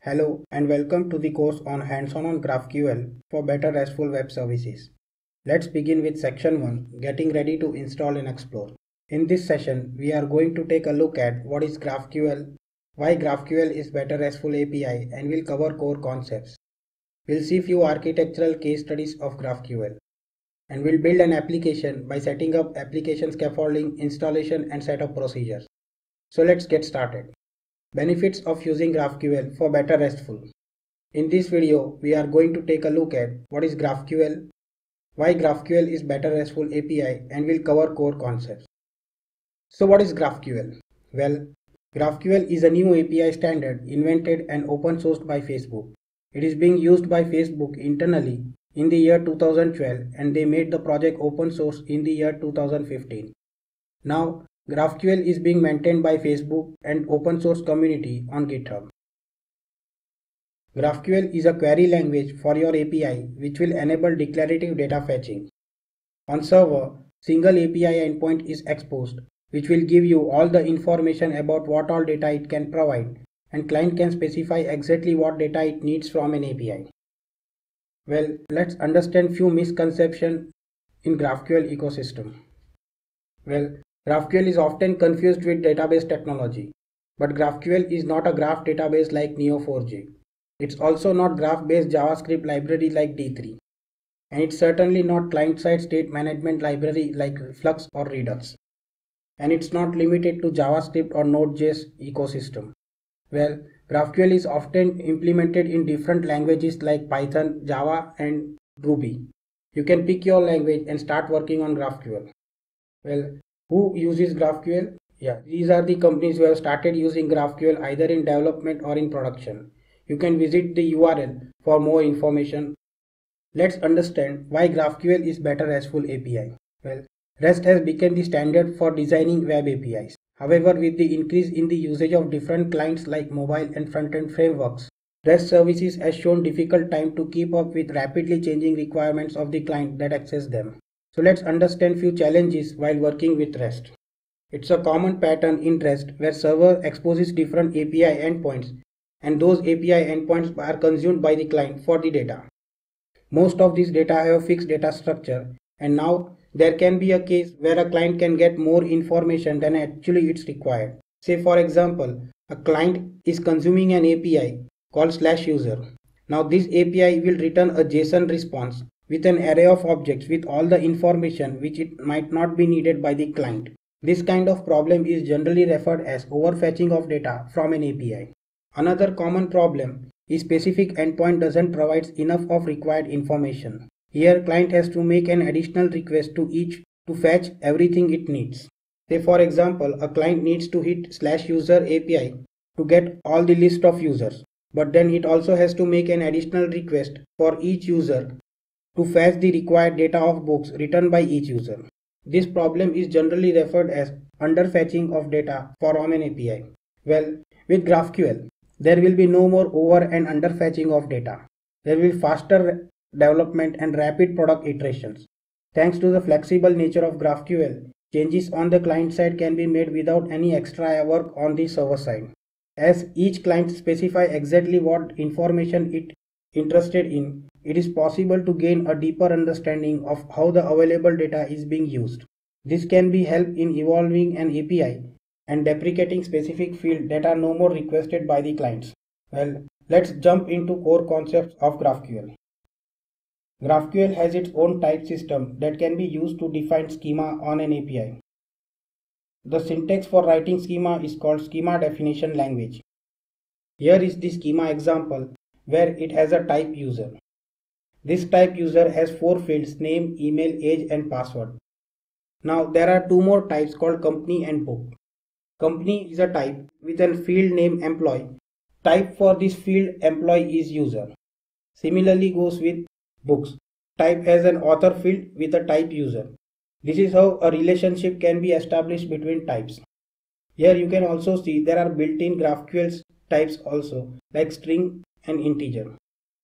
Hello and welcome to the course on hands-on on GraphQL for better RESTful web services. Let's begin with section 1, getting ready to install and explore. In this session, we are going to take a look at what is GraphQL, why GraphQL is better RESTful API, and we'll cover core concepts. We'll see few architectural case studies of GraphQL. And we'll build an application by setting up application scaffolding, installation and setup procedures. So let's get started. Benefits of using GraphQL for better RESTful. In this video, we are going to take a look at what is GraphQL, why GraphQL is better RESTful API, and we'll cover core concepts. So what is GraphQL? Well, GraphQL is a new API standard invented and open sourced by Facebook. It is being used by Facebook internally in the year 2012 and they made the project open source in the year 2015. Now, GraphQL is being maintained by Facebook and open source community on GitHub. GraphQL is a query language for your API which will enable declarative data fetching. On server, single API endpoint is exposed which will give you all the information about what all data it can provide, and client can specify exactly what data it needs from an API. Well, let's understand few misconceptions in GraphQL ecosystem. Well, GraphQL is often confused with database technology, but GraphQL is not a graph database like Neo4j. It's also not graph-based JavaScript library like D3. And it's certainly not client-side state management library like Flux or Redux. And it's not limited to JavaScript or Node.js ecosystem. Well, GraphQL is often implemented in different languages like Python, Java and Ruby. You can pick your language and start working on GraphQL. Well, who uses GraphQL? These are the companies who have started using GraphQL either in development or in production. You can visit the URL for more information. Let's understand why GraphQL is better RESTful API. Well, REST has become the standard for designing web APIs. However, with the increase in the usage of different clients like mobile and front-end frameworks, REST services has shown difficult time to keep up with rapidly changing requirements of the client that access them. So let's understand few challenges while working with REST. It's a common pattern in REST where server exposes different API endpoints and those API endpoints are consumed by the client for the data. Most of these data have a fixed data structure, and now there can be a case where a client can get more information than actually it's required. Say for example, a client is consuming an API called /user. Now this API will return a JSON response with an array of objects with all the information which it might not be needed by the client. This kind of problem is generally referred as overfetching of data from an API. Another common problem is specific endpoint doesn't provide enough of required information. Here client has to make an additional request to each to fetch everything it needs. Say for example, a client needs to hit /user API to get all the list of users, but then it also has to make an additional request for each user to fetch the required data of books written by each user. This problem is generally referred as underfetching of data from an API. Well, with GraphQL, there will be no more over and underfetching of data. There will be faster development and rapid product iterations. Thanks to the flexible nature of GraphQL, changes on the client side can be made without any extra work on the server side. As each client specifies exactly what information it interested in, it is possible to gain a deeper understanding of how the available data is being used. This can be helped in evolving an API and deprecating specific fields that are no more requested by the clients. Well, let's jump into core concepts of GraphQL. GraphQL has its own type system that can be used to define schema on an API. The syntax for writing schema is called schema definition language. Here is the schema example where it has a type user. This type user has 4 fields: name, email, age and password. Now there are 2 more types called company and book. Company is a type with a field name employee. Type for this field employee is user. Similarly goes with books. Type has an author field with a type user. This is how a relationship can be established between types. Here you can also see there are built-in GraphQL types also like string and integer.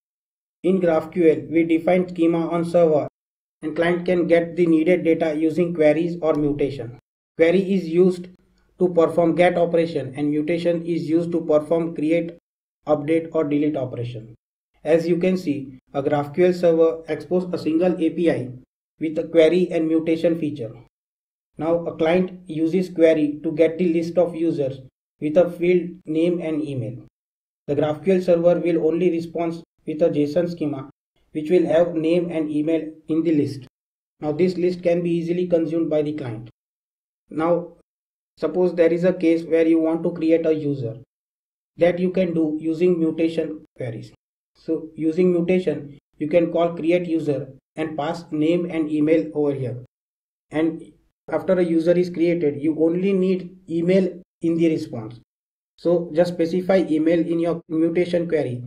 In GraphQL, we define schema on server and client can get the needed data using queries or mutation. Query is used to perform get operation and mutation is used to perform create update or delete operation. As you can see, a GraphQL server exposes a single API with a query and mutation feature. Now a client uses query to get the list of users with a field name and email. The GraphQL server will only respond with a JSON schema which will have name and email in the list. Now this list can be easily consumed by the client. Now suppose there is a case where you want to create a user. That you can do using mutation queries. So using mutation, you can call create user and pass name and email over here. And after a user is created, you only need email in the response. So just specify email in your mutation query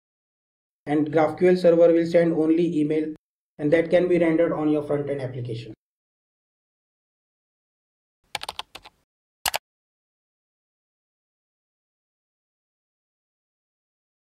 and GraphQL server will send only email, and that can be rendered on your front-end application.